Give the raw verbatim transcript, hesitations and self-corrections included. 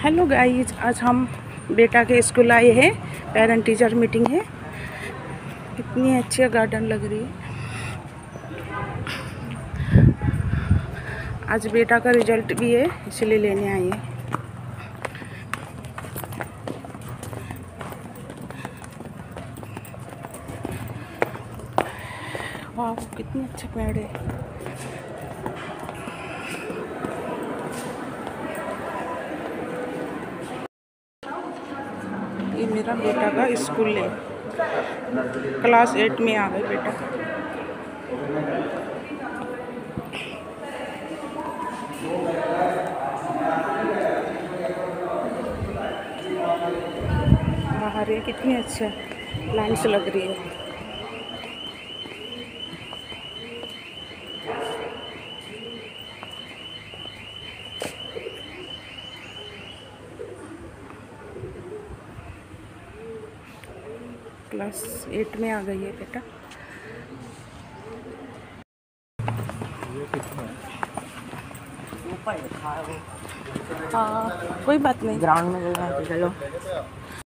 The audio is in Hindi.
हेलो गाइस, आज हम बेटा के स्कूल आए हैं। पेरेंट टीचर मीटिंग है। कितनी अच्छी गार्डन लग रही है। आज बेटा का रिजल्ट भी है, इसलिए लेने आए हैं। वाह, कितने अच्छे पेड़ है। ये मेरा बेटा का स्कूल है। क्लास एट में आ गए बेटा। बाहर ये कितनी अच्छा लाइन्स लग रही है। क्लास एट में आ गई है बेटा। हाँ, कोई बात नहीं, ग्राउंड में चलो।